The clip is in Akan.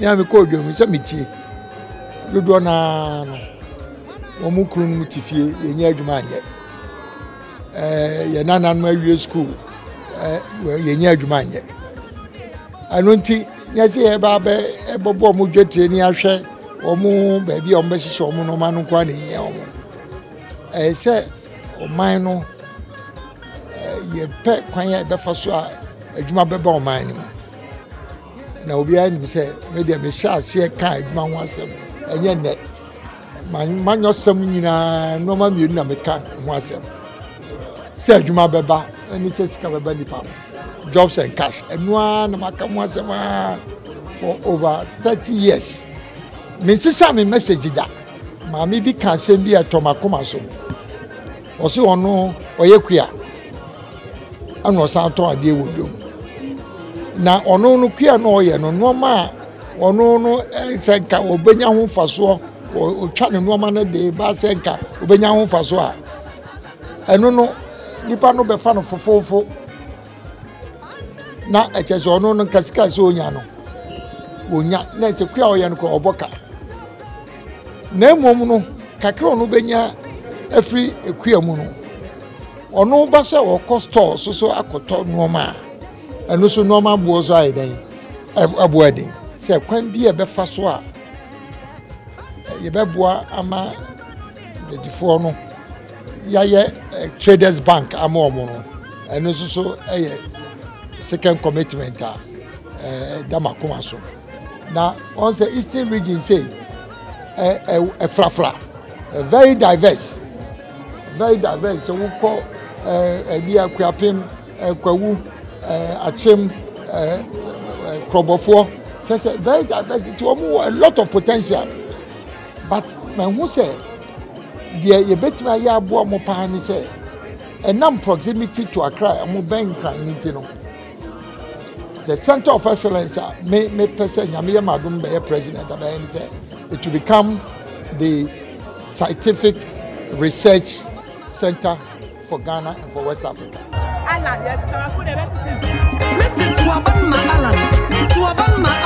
ya me ko dwom se metie dodo na no omu kunu mu tifie yenya adwuma anye ye nana no awie school yenya adwuma anye anonti nyase e ba be ebobo mu dwetire ni ahwe omu ba bi o mbehihye omu no ma no kwa na yen omu se oman no ye pe kwan ya be fa so a adwuma beba oman ni na obi ani se me de me sha ase ka adwuma ho asem enye ne manyo sem nyina no ma mienu na me ka ho asem se adwuma beba ani se sika beba ni pa jobs and cash enua na maka ho asem for over 30 years me sisa me message da ma me bi ka asem bi atomakoma so o se ono oyekua ano san to ade wodom na ono no kua no oye no noma ono no senka obenya ho faso o twa ne noma na de ba senka obenya ho faso a eno no nipa no be fa no fofofo na echezo ono no kasika so onya no onya na se kua oye no ko oboka na emom no kakra no benya afri ekua mu no ono ba se o store so akoto noma eno so noma bo so aiden abuadin se kwan bi e be fa so a ye beboa ama bedifo no yaye traders bank ama omo no eno so second commitment damakoma so na on say eastern region say Afrafranto very diverse so we call Ebia Kyerematen Kwawu Achem Krobofo so very diverse to a lot of potential but man who say the betima ya abo mo pa ni say enam proximity to Accra mo ben kran ni ti no the center of excellence me person nyame madum be president about any say it will become the scientific research center for Ghana and for West Africa. Listen to Alan,